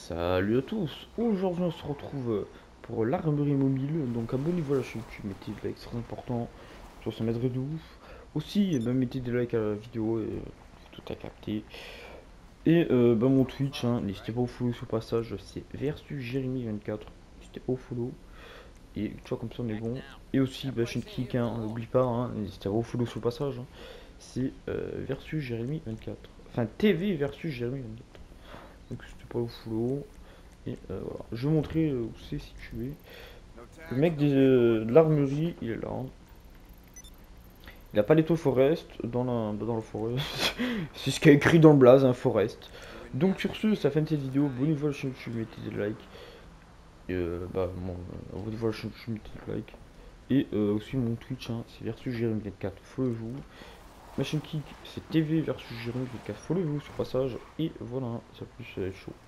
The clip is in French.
Salut à tous, aujourd'hui on se retrouve pour l'armerie mobile, donc abonnez-vous à la chaîne YouTube, mettez des likes, c'est très important, ça m'aiderait de ouf. Aussi, mettez des likes à la vidéo, et tout à capter. Et mon Twitch, hein, n'hésitez pas au follow sur le passage, c'est versus Jérémy24, n'hésitez pas au follow, et tu vois comme ça on est bon. Et aussi, chaîne Kick, hein, n'oublie pas, hein, n'hésitez pas au follow sur le passage, hein. C'est versus Jérémy24, enfin TV versus Jérémy24, donc n'hésitez pas au follow. Et voilà. Je vais montrer où c'est situé. Le mec de l'armurerie, il est là. Il a pas l'étoile Forest dans le Forest. C'est ce qui est écrit dans le blaze, un Forest. Donc sur ce, ça fait une petite vidéo. Abonnez-vous à la chaîne YouTube, mettez des likes. Et abonnez-vous à la chaîne YouTube, mettez des likes. Et aussi mon Twitch, hein, c'est versus Jérémy24. Follow-vous. Ma chaîne Kick, c'est TV versus Jérémy24. Follow-vous sur passage. Et voilà, ça plus chaud.